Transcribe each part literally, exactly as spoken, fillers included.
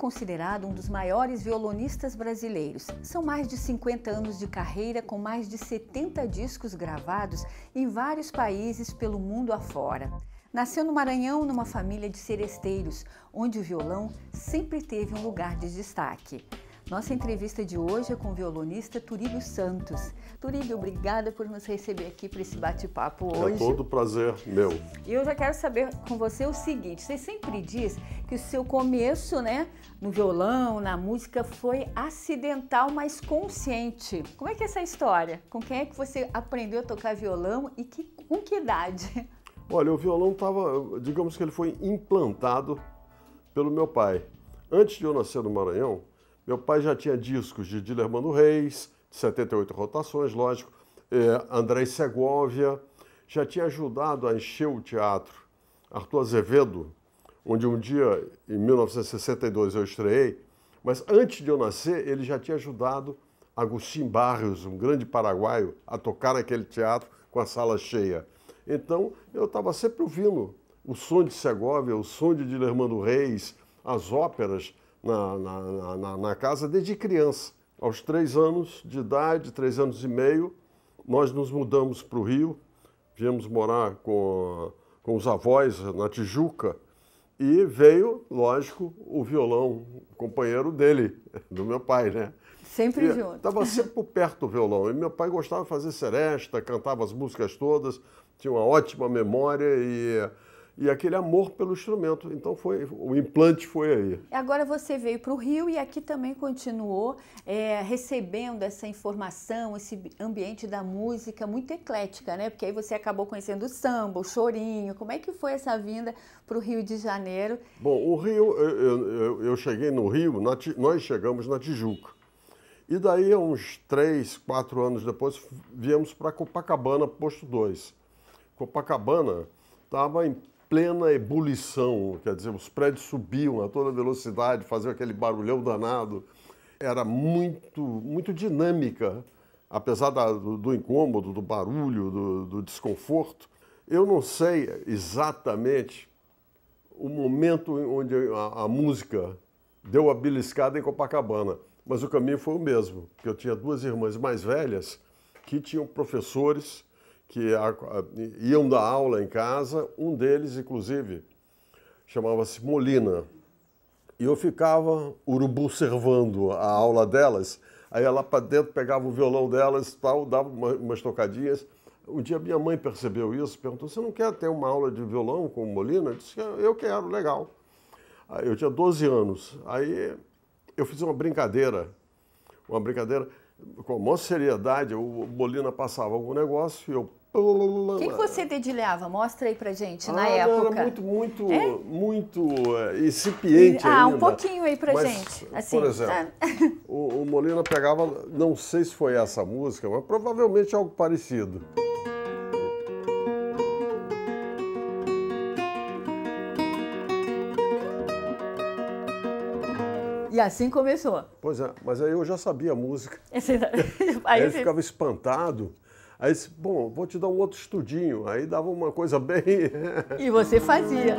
considerado um dos maiores violonistas brasileiros. São mais de cinquenta anos de carreira, com mais de setenta discos gravados em vários países pelo mundo afora. Nasceu no Maranhão, numa família de seresteiros, onde o violão sempre teve um lugar de destaque. Nossa entrevista de hoje é com o violonista Turíbio Santos. Turíbio, obrigada por nos receber aqui para esse bate-papo hoje. É todo prazer meu. E eu já quero saber com você o seguinte, você sempre diz que o seu começo, né, no violão, na música, foi acidental, mas consciente. Como é que é essa história? Com quem é que você aprendeu a tocar violão e que, com que idade? Olha, o violão estava, digamos que ele foi implantado pelo meu pai. Antes de eu nascer no Maranhão, meu pai já tinha discos de Dilermando Reis, de setenta e oito rotações, lógico, é, Andrei Segovia, já tinha ajudado a encher o teatro Arthur Azevedo, onde um dia, em mil novecentos e sessenta e dois, eu estreei, mas antes de eu nascer, ele já tinha ajudado Agustín Barrios, um grande paraguaio, a tocar naquele teatro com a sala cheia. Então, eu estava sempre ouvindo o som de Segovia, o som de Dilermando Reis, as óperas na, na, na, na casa desde criança. Aos três anos de idade, três anos e meio, nós nos mudamos para o Rio, viemos morar com, com os avós na Tijuca e veio, lógico, o violão, o companheiro dele, do meu pai, né? Sempre e junto. Estava sempre por perto do violão. E meu pai gostava de fazer seresta, cantava as músicas todas, tinha uma ótima memória e, e aquele amor pelo instrumento. Então foi, o implante foi aí. Agora você veio para o Rio e aqui também continuou é, recebendo essa informação, esse ambiente da música muito eclética, né? Porque aí você acabou conhecendo o samba, o chorinho. Como é que foi essa vinda para o Rio de Janeiro? Bom, o Rio, eu, eu, eu cheguei no Rio, na, nós chegamos na Tijuca. E daí, uns três, quatro anos depois, viemos para Copacabana, posto dois. Copacabana estava em plena ebulição, quer dizer, os prédios subiam a toda velocidade, faziam aquele barulhão danado. Era muito, muito dinâmica, apesar da, do, do incômodo, do barulho, do, do desconforto. Eu não sei exatamente o momento onde a, a música deu a beliscada em Copacabana, mas o caminho foi o mesmo, porque eu tinha duas irmãs mais velhas que tinham professores que a, a, iam dar aula em casa, um deles, inclusive, chamava-se Molina, e eu ficava urubu servando a aula delas, aí ela para dentro pegava o violão delas, tal, dava uma, umas tocadinhas. Um dia minha mãe percebeu isso, perguntou, você não quer ter uma aula de violão com o Molina? Eu disse, eu quero, legal. Aí eu tinha doze anos, aí eu fiz uma brincadeira, uma brincadeira com a maior seriedade, o Molina passava algum negócio e eu... O que, que você dedilhava? Mostra aí pra gente, ah, na não, época. Era muito, muito, é? muito é, incipiente ah, ainda. Um pouquinho aí pra mas, gente. Assim, por exemplo, tá? o, o Molina pegava, não sei se foi essa música, mas provavelmente algo parecido. E assim começou. Pois é, mas aí eu já sabia a música. aí aí ele você... ficava espantado. Aí disse, bom, vou te dar um outro estudinho. Aí dava uma coisa bem... E você fazia.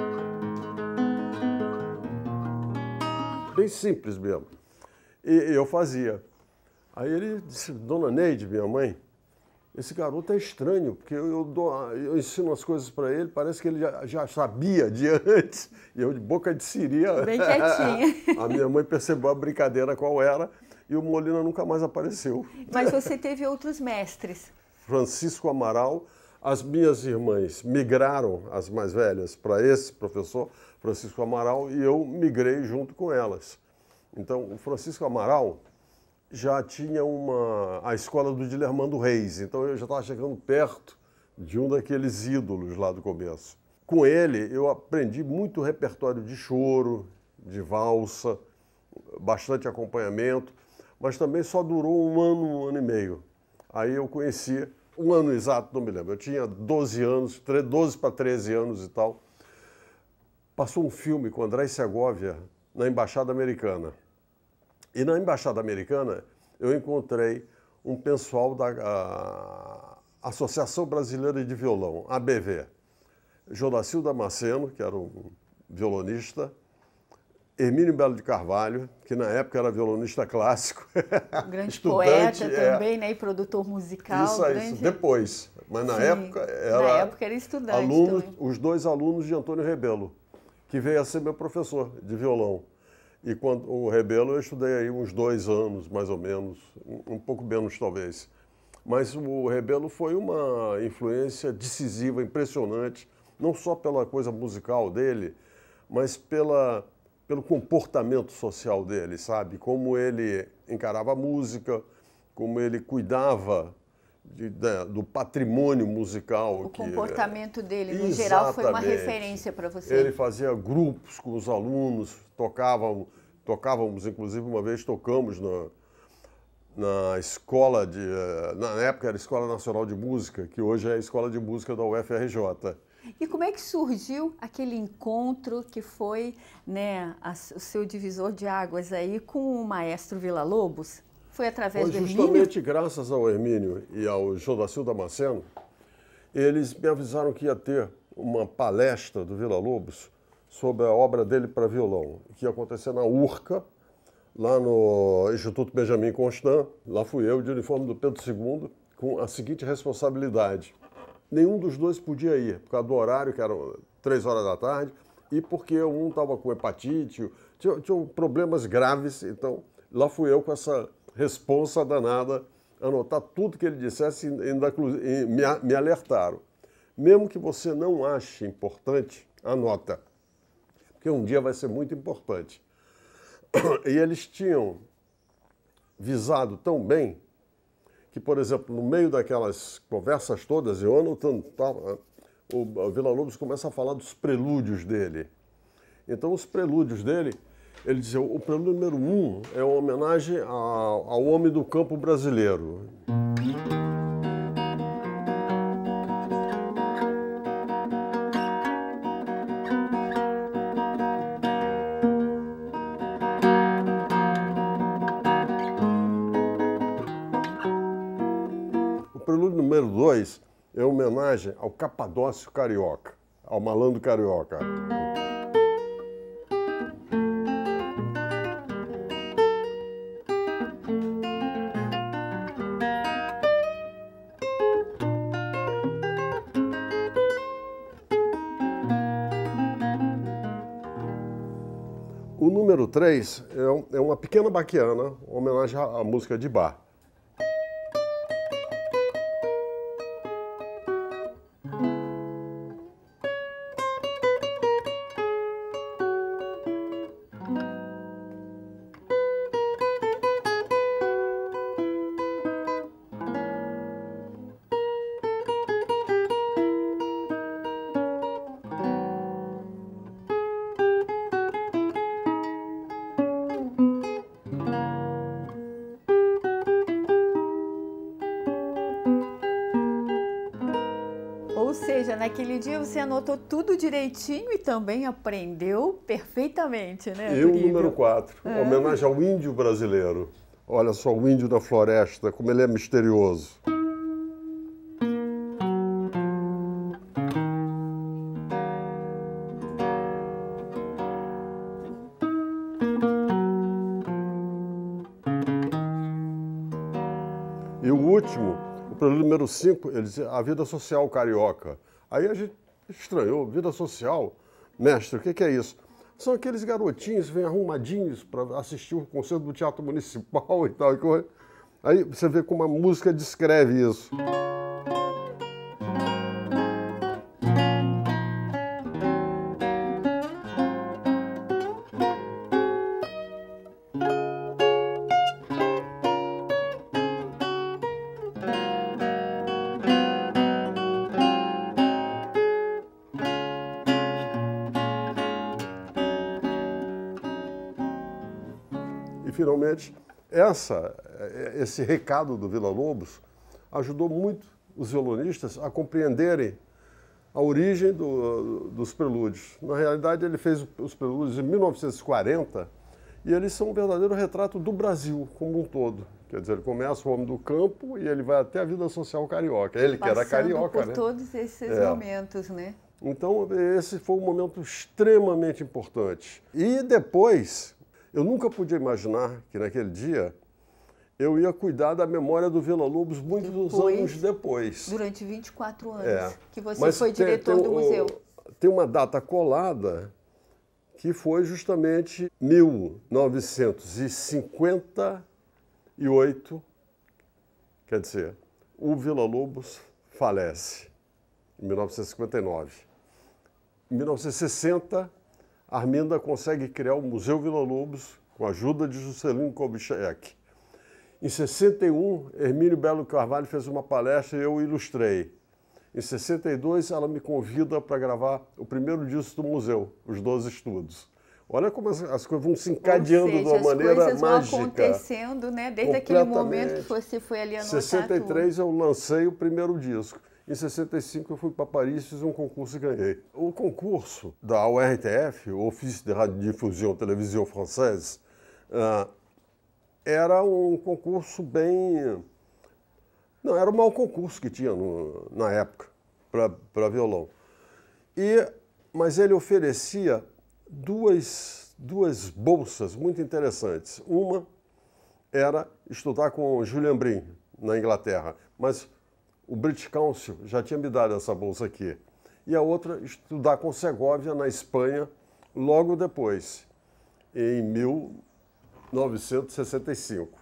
Bem simples mesmo. E eu fazia. Aí ele disse, Dona Neide, minha mãe, esse garoto é estranho, porque eu, eu, dou, eu ensino as coisas para ele, parece que ele já, já sabia de antes. E eu de boca de siri. Bem quietinho. A minha mãe percebeu a brincadeira qual era e o Molina nunca mais apareceu. Mas você teve outros mestres. Francisco Amaral. As minhas irmãs migraram, as mais velhas, para esse professor, Francisco Amaral, e eu migrei junto com elas. Então, o Francisco Amaral já tinha uma, a escola do Dilermando Reis, então eu já estava chegando perto de um daqueles ídolos lá do começo. Com ele, eu aprendi muito repertório de choro, de valsa, bastante acompanhamento, mas também só durou um ano, um ano e meio. Aí eu conheci, um ano exato, não me lembro, eu tinha doze anos, doze para treze anos e tal. Passou um filme com Andrei Segovia na Embaixada Americana. E na Embaixada Americana eu encontrei um pessoal da a, Associação Brasileira de Violão, A B V. Jodacil Damasceno, que era um violonista, Hermínio Belo de Carvalho, que na época era violonista clássico. Um grande poeta é, também, né? E produtor musical. Isso aí, grande... isso, depois. Mas na Sim, época era. Na época era estudante. Alunos, também. Os dois alunos de Antônio Rebelo, que veio a ser meu professor de violão. E quando o Rebelo eu estudei aí uns dois anos, mais ou menos, um, um pouco menos talvez. Mas o Rebelo foi uma influência decisiva, impressionante, não só pela coisa musical dele, mas pela, pelo comportamento social dele, sabe? Como ele encarava a música, como ele cuidava de, de, do patrimônio musical. O que, comportamento dele, no exatamente, geral, foi uma referência para você. Ele fazia grupos com os alunos, tocavam, tocávamos, inclusive uma vez tocamos na, na escola de... Na época era a Escola Nacional de Música, que hoje é a Escola de Música da U F R J. E como é que surgiu aquele encontro que foi, né, a, o seu divisor de águas aí com o maestro Villa-Lobos? Foi através Foi do Hermínio? justamente graças ao Hermínio e ao Jodacil Damasceno, eles me avisaram que ia ter uma palestra do Villa-Lobos sobre a obra dele para violão, que ia acontecer na URCA, lá no Instituto Benjamin Constant. Lá fui eu, de uniforme do Pedro segundo, com a seguinte responsabilidade. Nenhum dos dois podia ir, por causa do horário, que era três horas da tarde, e porque um estava com hepatite, tinha, tinha problemas graves, então lá fui eu com essa responsa danada, anotar tudo que ele dissesse, ainda, e me, me alertaram. Mesmo que você não ache importante, anota, porque um dia vai ser muito importante. E eles tinham visado tão bem que, por exemplo, no meio daquelas conversas todas, eu anotando, o Villa-Lobos começa a falar dos prelúdios dele. Então, os prelúdios dele, ele dizia, o prelúdio número um é uma homenagem ao, ao homem do campo brasileiro. O prelúdio número dois é uma homenagem ao Capadócio Carioca, ao malandro carioca. O número três é uma pequena baquiana, uma homenagem à música de Bach. Ou seja, naquele dia você anotou tudo direitinho e também aprendeu perfeitamente, né? E o número quatro, é. homenagem ao índio brasileiro. Olha só o índio da floresta, como ele é misterioso. E o último, o prelúdio número cinco, ele dizia a vida social carioca. Aí a gente estranhou, vida social? Mestre, o que, que é isso? São aqueles garotinhos que vêm arrumadinhos para assistir o concerto do Teatro Municipal e tal. Aí você vê como a música descreve isso. E, finalmente, essa, esse recado do Villa-Lobos ajudou muito os violonistas a compreenderem a origem do, dos prelúdios. Na realidade, ele fez os prelúdios em mil novecentos e quarenta e eles são um verdadeiro retrato do Brasil como um todo. Quer dizer, ele começa o homem do campo e ele vai até a vida social carioca. Ele que era carioca, por né? todos esses é. momentos, né? Então, esse foi um momento extremamente importante. E depois, eu nunca podia imaginar que naquele dia eu ia cuidar da memória do Villa-Lobos muitos depois, anos depois. Durante vinte e quatro anos é. que você Mas foi tem, diretor tem, do museu. Tem uma data colada que foi justamente mil novecentos e cinquenta e oito, quer dizer, o Villa-Lobos falece, em mil novecentos e cinquenta e nove. Em mil novecentos e sessenta, Arminda consegue criar o Museu Villa-Lobos com a ajuda de Juscelino Kubitschek. Em sessenta e um, Hermínio Belo Carvalho fez uma palestra e eu ilustrei. Em sessenta e dois, ela me convida para gravar o primeiro disco do museu, Os Doze Estudos. Olha como as, as coisas vão se encadeando seja, de uma maneira mágica. As coisas vão acontecendo, né? Desde aquele momento que você foi ali anotar Em sessenta e três, tudo. eu lancei o primeiro disco. Em sessenta e cinco, eu fui para Paris, fiz um concurso e ganhei. O concurso da O R T F, o Office de Radiodiffusion Télévision Française, uh, era um concurso bem... Não, era o maior concurso que tinha no, na época para violão. E, mas ele oferecia duas, duas bolsas muito interessantes. Uma era estudar com Julian Brim, na Inglaterra, mas o British Council já tinha me dado essa bolsa aqui. E a outra, estudar com Segovia, na Espanha, logo depois, em mil novecentos e sessenta e cinco.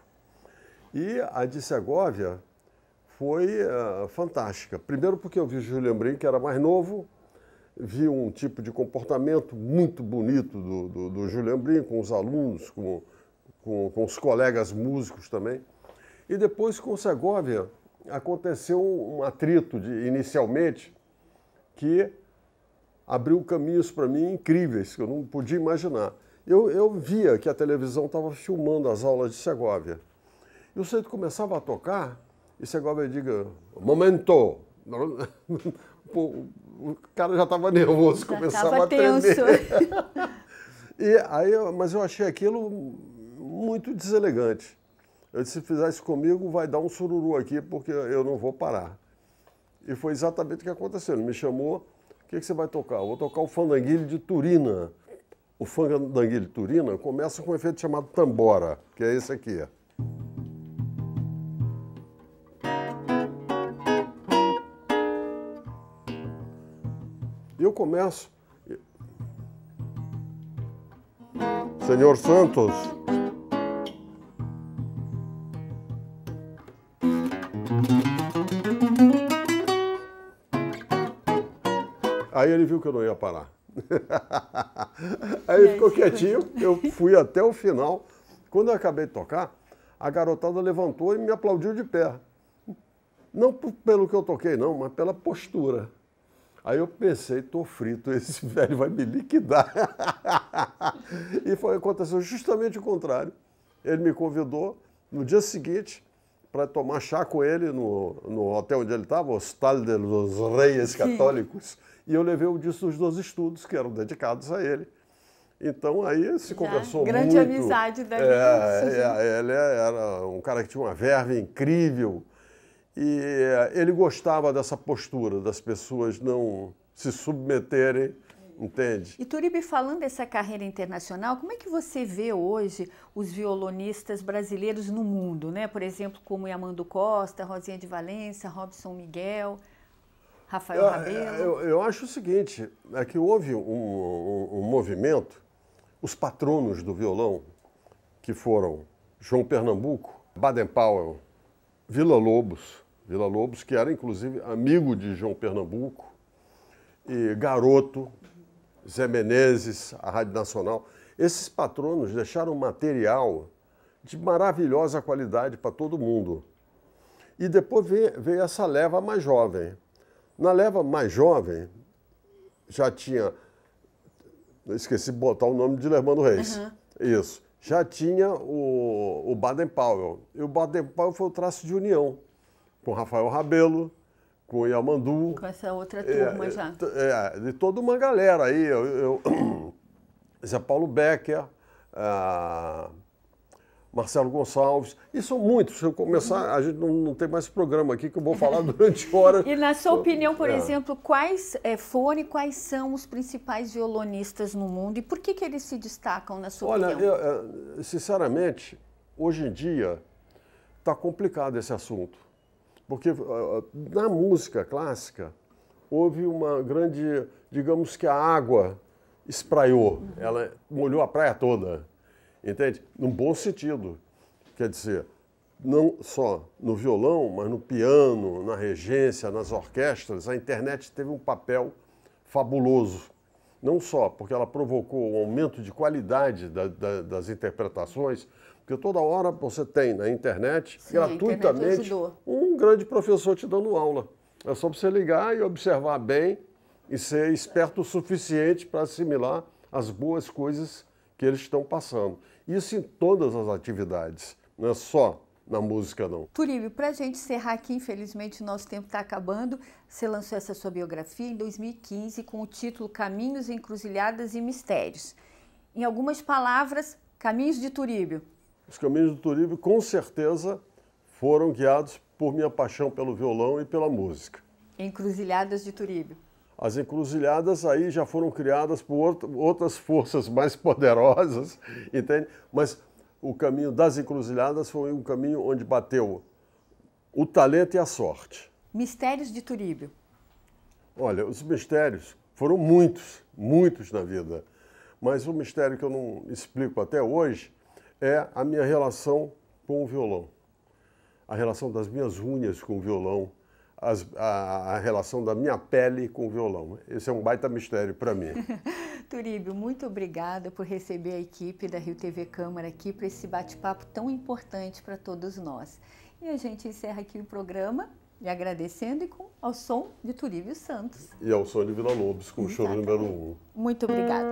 E a de Segovia foi uh, fantástica. Primeiro porque eu vi Julian Brim, que era mais novo, vi um tipo de comportamento muito bonito do, do, do Julian Brim, com os alunos, com, com, com os colegas músicos também. E depois, com Segovia, aconteceu um atrito, de, inicialmente, que abriu caminhos para mim incríveis, que eu não podia imaginar. Eu, eu via que a televisão estava filmando as aulas de Segovia. E o sujeito começava a tocar, e Segovia diga, momento! Pô, o cara já estava nervoso, já começava a tremer. E aí, mas eu achei aquilo muito deselegante. Eu disse, se fizer isso comigo, vai dar um sururu aqui, porque eu não vou parar. E foi exatamente o que aconteceu. Ele me chamou, o que, que você vai tocar? Eu vou tocar o Fandanguilho de Turina. O Fandanguilho de Turina começa com um efeito chamado tambora, que é esse aqui. E eu começo... Senhor Santos... Aí ele viu que eu não ia parar. Aí ele ficou quietinho, eu fui até o final. Quando eu acabei de tocar, a garotada levantou e me aplaudiu de pé. Não pelo que eu toquei, não, mas pela postura. Aí eu pensei, tô frito, esse velho vai me liquidar. E foi, aconteceu justamente o contrário. Ele me convidou no dia seguinte para tomar chá com ele no, no hotel onde ele estava, o Hostal de los Reyes Católicos. Sim. E eu levei o disco dos Doze Estudos, que eram dedicados a ele. Então aí se conversou muito. Grande amizade da vida. É, ele era um cara que tinha uma verve incrível. E ele gostava dessa postura, das pessoas não se submeterem, entende? E Turibi, falando dessa carreira internacional, como é que você vê hoje os violonistas brasileiros no mundo, né? Por exemplo, como Yamando Costa, Rosinha de Valença, Robson Miguel, Rafael Rabelo? Eu, eu, eu acho o seguinte, é que houve um, um, um movimento, os patronos do violão, que foram João Pernambuco, Baden Powell, Villa-Lobos, Villa-Lobos, que era inclusive amigo de João Pernambuco, e Garoto, Zé Menezes, a Rádio Nacional. Esses patronos deixaram material de maravilhosa qualidade para todo mundo. E depois veio, veio essa leva mais jovem. Na leva mais jovem, já tinha... Esqueci de botar o nome de Lermando Reis. Uhum. Isso. Já tinha o, o Baden Powell. E o Baden Powell foi o traço de união, com Rafael Rabelo, com o Yamandu. Com essa outra turma é, já. É, de toda uma galera aí. Eu, eu, Zé Paulo Becker, uh, Marcelo Gonçalves, e são muitos. Se eu começar, a gente não, não tem mais programa aqui que eu vou falar durante horas. E na sua opinião, por é. exemplo, quais é, foram e quais são os principais violonistas no mundo e por que, que eles se destacam na sua Olha, opinião? eu, eu, sinceramente, hoje em dia está complicado esse assunto, porque uh, na música clássica houve uma grande, digamos que a água espraiou, uhum. ela molhou a praia toda. Entende? Num bom sentido. Quer dizer, não só no violão, mas no piano, na regência, nas orquestras, a internet teve um papel fabuloso. Não só porque ela provocou um aumento de qualidade da, da, das interpretações, porque toda hora você tem na internet, Sim, gratuitamente, internet um grande professor te dando aula. É só você ligar e observar bem e ser esperto o suficiente para assimilar as boas coisas que eles estão passando. Isso em todas as atividades, não é só na música, não. Turíbio, para a gente encerrar aqui, infelizmente o nosso tempo está acabando, você lançou essa sua biografia em dois mil e quinze com o título Caminhos, Encruzilhadas e Mistérios. Em algumas palavras, Caminhos de Turíbio. Os Caminhos de Turíbio, com certeza, foram guiados por minha paixão pelo violão e pela música. Encruzilhadas de Turíbio. As encruzilhadas aí já foram criadas por outras forças mais poderosas, entende? Mas o caminho das encruzilhadas foi um caminho onde bateu o talento e a sorte. Mistérios de Turíbio. Olha, os mistérios foram muitos, muitos na vida. Mas o mistério que eu não explico até hoje é a minha relação com o violão. A relação das minhas unhas com o violão. As, a, a relação da minha pele com o violão. Esse é um baita mistério para mim. Turíbio, muito obrigada por receber a equipe da Rio T V Câmara aqui para esse bate-papo tão importante para todos nós. E a gente encerra aqui o programa lhe agradecendo e com, ao som de Turíbio Santos. E ao som de Vila Lobos, com o choro número um. Muito obrigada.